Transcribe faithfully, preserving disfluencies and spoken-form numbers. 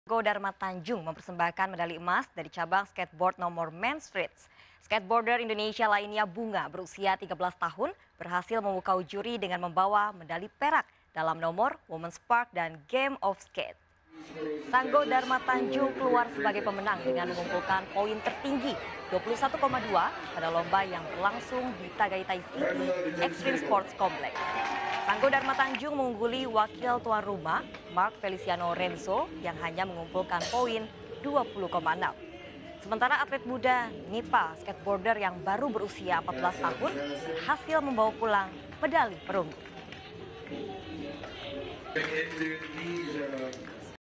Go Dharma Tanjung mempersembahkan medali emas dari cabang skateboard nomor men's freeze. Skateboarder Indonesia lainnya Bunga berusia tiga belas tahun berhasil memukau juri dengan membawa medali perak dalam nomor Women's Park dan Game of Skate. Sanggo Dharma Tanjung keluar sebagai pemenang dengan mengumpulkan poin tertinggi dua puluh satu koma dua pada lomba yang berlangsung di Tagaytay City Extreme Sports Complex. Sanggo Dharma Tanjung mengungguli wakil tuan rumah Mark Feliciano Renzo yang hanya mengumpulkan poin dua puluh koma enam. Sementara atlet muda Nipa, skateboarder yang baru berusia empat belas tahun, hasil membawa pulang medali perunggu.